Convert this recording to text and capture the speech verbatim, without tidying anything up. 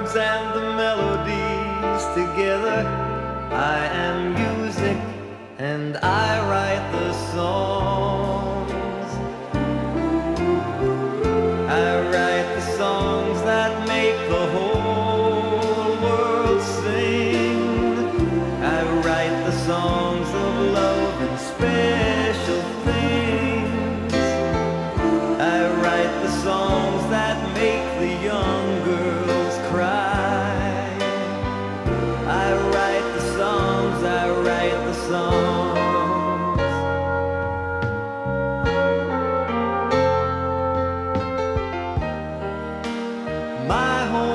words and the melodies together. I am music and I write the songs. I write the songs that make the whole world sing. I write the songs of love and special things. I write the songs that make the young girls cry. I write the songs, I write the songs. My home